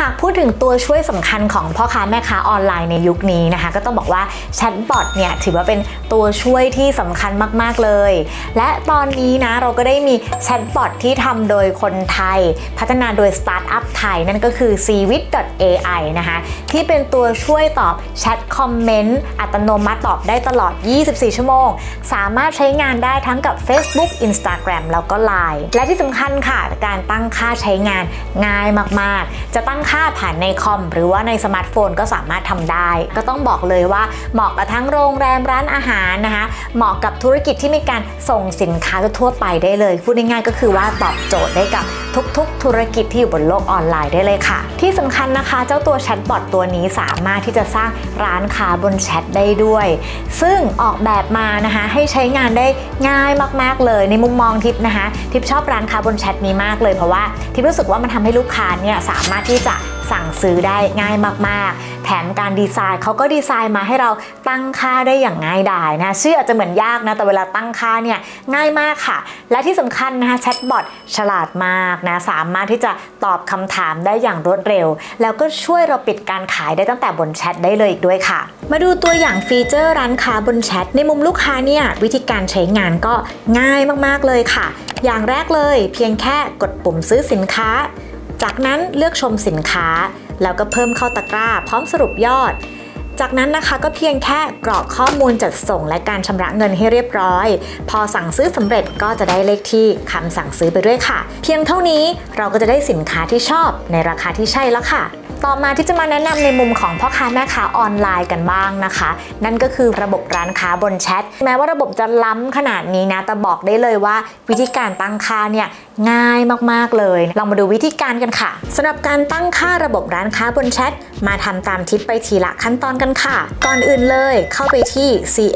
ากพูดถึงตัวช่วยสำคัญของพ่อค้าแม่ค้าออนไลน์ในยุคนี้นะคะก็ต้องบอกว่าแชทบอทเนี่ยถือว่าเป็นตัวช่วยที่สำคัญมากๆเลยและตอนนี้นะเราก็ได้มีแชทบอทที่ทำโดยคนไทยพัฒนาโดยสตาร์ทอัพไทยนั่นก็คือ cwit.ai นะคะที่เป็นตัวช่วยตอบแชทคอมเมนต์อัตโนมัติตอบได้ตลอด24 ชั่วโมงสามารถใช้งานได้ทั้งกับ Facebook Instagram แล้วก็ LINE และที่สำคัญค่ะการตั้งค่าใช้งานง่ายมากๆจะตั้งค่าผ่านในคอมหรือว่าในสมาร์ทโฟนก็สามารถทำได้ก็ต้องบอกเลยว่าเหมาะกับทั้งโรงแรมร้านอาหารนะคะเหมาะกับธุรกิจที่มีการส่งสินค้าทั่วไปได้เลยพูดง่ายๆก็คือว่าตอบโจทย์ได้กับทุกๆธุรกิจที่อยู่บนโลกออนไลน์ได้เลยค่ะที่สำคัญนะคะเจ้าตัวแชทบอทตัวนี้สามารถที่จะสร้างร้านค้าบนแชทได้ด้วยซึ่งออกแบบมานะคะให้ใช้งานได้ง่ายมากๆเลยในมุมมองทิปนะคะทิปชอบร้านค้าบนแชทนี้มากเลยเพราะว่าทิปรู้สึกว่ามันทำให้ลูกค้าเนี่ยสามารถที่จะสั่งซื้อได้ง่ายมากๆแถมการดีไซน์เขาก็ดีไซน์มาให้เราตั้งค่าได้อย่างง่ายดายนะชื่ออาจจะเหมือนยากนะแต่เวลาตั้งค่าเนี่ยง่ายมากค่ะและที่สำคัญนะคะแชทบอทฉลาดมากนะสามารถที่จะตอบคำถามได้อย่างรวดเร็วแล้วก็ช่วยเราปิดการขายได้ตั้งแต่บนแชทได้เลยอีกด้วยค่ะมาดูตัวอย่างฟีเจอร์ร้านค้าบนแชทในมุมลูกค้าเนี่ยวิธีการใช้งานก็ง่ายมากๆเลยค่ะอย่างแรกเลยเพียงแค่กดปุ่มซื้อสินค้าจากนั้นเลือกชมสินค้าแล้วก็เพิ่มเข้าตะกร้าพร้อมสรุปยอดจากนั้นนะคะก็เพียงแค่กรอกข้อมูลจัดส่งและการชำระเงินให้เรียบร้อยพอสั่งซื้อสำเร็จก็จะได้เลขที่คำสั่งซื้อไปด้วยค่ะเพียงเท่านี้เราก็จะได้สินค้าที่ชอบในราคาที่ใช่แล้วค่ะต่อมาที่จะมาแนะนำในมุมของพ่อค้าแม่ค้าออนไลน์กันบ้างนะคะนั่นก็คือระบบร้านค้าบนแชทแม้ว่าระบบจะล้ำขนาดนี้นะแต่บอกได้เลยว่าวิธีการตั้งค่าเนี่ยง่ายมากๆเลยลองมาดูวิธีการกันค่ะสำหรับการตั้งค่าระบบร้านค้าบนแชทมาทำตามทิปไปทีละขั้นตอนกันค่ะก่อนอื่นเลยเข้าไปที่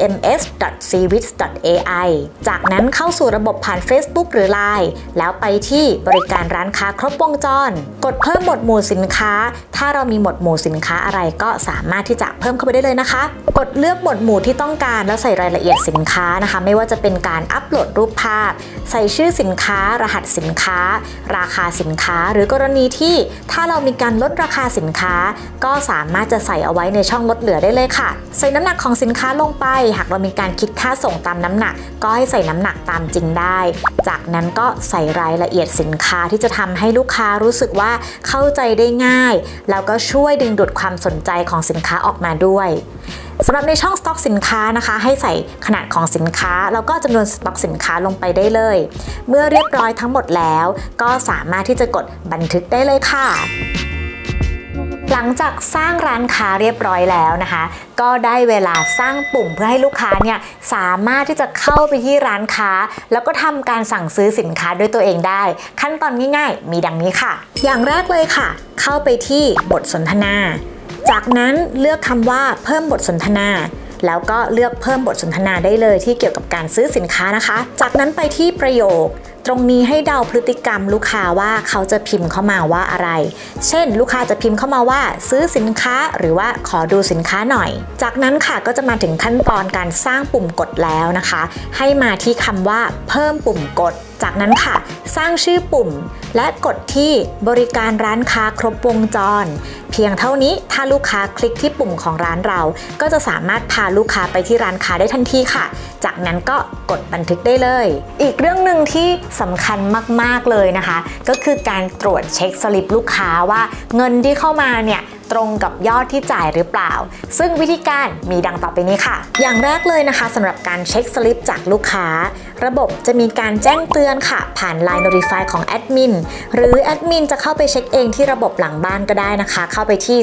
cms.cwit.ai จากนั้นเข้าสู่ระบบผ่าน Facebook หรือ LINE แล้วไปที่บริการร้านค้าครบวงจรกดเพิ่มหมวดหมู่สินค้าถ้าเรามีหมวดหมู่สินค้าอะไรก็สามารถที่จะเพิ่มเข้าไปได้เลยนะคะกดเลือกหมวดหมู่ที่ต้องการแล้วใส่รายละเอียดสินค้านะคะไม่ว่าจะเป็นการอัปโหลดรูปภาพใส่ชื่อสินค้ารหัสสินค้าราคาสินค้าหรือกรณีที่ถ้าเรามีการลดราคาสินค้าก็สามารถจะใส่เอาไว้ในช่องลดเหลือได้เลยค่ะใส่น้ำหนักของสินค้าลงไปหากเรามีการคิดค่าส่งตามน้ำหนักก็ให้ใส่น้ำหนักตามจริงได้จากนั้นก็ใส่รายละเอียดสินค้าที่จะทำให้ลูกค้ารู้สึกว่าเข้าใจได้ง่ายแล้วก็ช่วยดึงดูดความสนใจของสินค้าออกมาด้วยสำหรับในช่องสต็อกสินค้านะคะให้ใส่ขนาดของสินค้าแล้วก็จำนวนสต็อกสินค้าลงไปได้เลยเมื่อเรียบร้อยทั้งหมดแล้วก็สามารถที่จะกดบันทึกได้เลยค่ะหลังจากสร้างร้านค้าเรียบร้อยแล้วนะคะก็ได้เวลาสร้างปุ่มเพื่อให้ลูกค้าเนี่ยสามารถที่จะเข้าไปที่ร้านค้าแล้วก็ทำการสั่งซื้อสินค้าด้วยตัวเองได้ขั้นตอนง่ายๆมีดังนี้ค่ะอย่างแรกเลยค่ะเข้าไปที่บทสนทนาจากนั้นเลือกคำว่าเพิ่มบทสนทนาแล้วก็เลือกเพิ่มบทสนทนาได้เลยที่เกี่ยวกับการซื้อสินค้านะคะจากนั้นไปที่ประโยคตรงนี้ให้เดาพฤติกรรมลูกค้าว่าเขาจะพิมพ์เข้ามาว่าอะไรเช่นลูกค้าจะพิมพ์เข้ามาว่าซื้อสินค้าหรือว่าขอดูสินค้าหน่อยจากนั้นค่ะก็จะมาถึงขั้นตอนการสร้างปุ่มกดแล้วนะคะให้มาที่คำว่าเพิ่มปุ่มกดจากนั้นค่ะสร้างชื่อปุ่มและกดที่บริการร้านค้าครบวงจรเพียงเท่านี้ถ้าลูกค้าคลิกที่ปุ่มของร้านเราก็จะสามารถพาลูกค้าไปที่ร้านค้าได้ทันทีค่ะจากนั้นก็กดบันทึกได้เลยอีกเรื่องหนึ่งที่สำคัญมากๆเลยนะคะก็คือการตรวจเช็คสลิปลูกค้าว่าเงินที่เข้ามาเนี่ยตรงกับยอดที่จ่ายหรือเปล่าซึ่งวิธีการมีดังต่อไปนี้ค่ะอย่างแรกเลยนะคะสำหรับการเช็คสลิปจากลูกค้าระบบจะมีการแจ้งเตือนค่ะผ่าน Line Notify ของแอดมินหรือแอดมินจะเข้าไปเช็คเองที่ระบบหลังบ้านก็ได้นะคะเข้าไปที่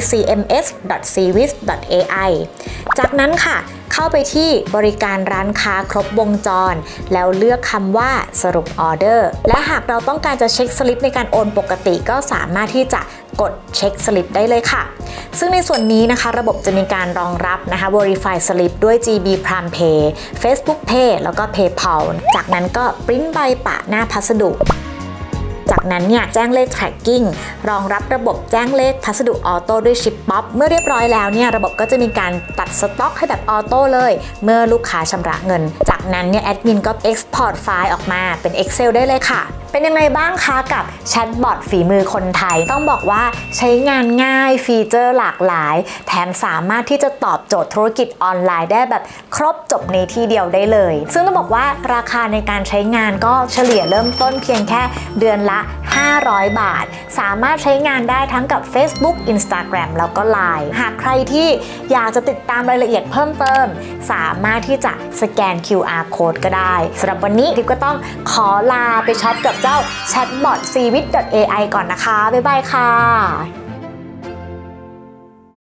cms.cwit.ai จากนั้นค่ะเข้าไปที่บริการร้านค้าครบวงจรแล้วเลือกคำว่าสรุปออเดอร์และหากเราต้องการจะเช็คสลิปในการโอนปกติก็สามารถที่จะกดเช็คสลิปได้เลยค่ะซึ่งในส่วนนี้นะคะระบบจะมีการรองรับนะคะ Verify Slip ด้วย GB Prime Pay Facebook Pay แล้วก็ PayPal จากนั้นก็ปริ้นใบปะหน้าพัสดุจากนั้นเนี่ยแจ้งเลข tracking รองรับระบบแจ้งเลขพัสดุออโต้ด้วยชิปป๊อปเมื่อเรียบร้อยแล้วเนี่ยระบบก็จะมีการตัดสต็อกให้แบบออโต้เลยเมื่อลูกค้าชำระเงินจากนั้นเนี่ยแอดมินก็ export ไฟล์ออกมาเป็น Excel ได้เลยค่ะเป็นยังไงบ้างคะกับแชทบอทฝีมือคนไทยต้องบอกว่าใช้งานง่ายฟีเจอร์หลากหลายแถมสามารถที่จะตอบโจทย์ธุรกิจออนไลน์ได้แบบครบจบในที่เดียวได้เลยซึ่งต้องบอกว่าราคาในการใช้งานก็เฉลี่ยเริ่มต้นเพียงแค่เดือนละ500 บาทสามารถใช้งานได้ทั้งกับ Facebook Instagram แล้วก็ LINE หากใครที่อยากจะติดตามรายละเอียดเพิ่มเติมสามารถที่จะสแกน QR Code ก็ได้สำหรับวันนี้ทิพย์ก็ต้องขอลาไปช็อปกับเจ้า Chatbot Cvit.ai ก่อนนะคะบ๊ายบายค่ะ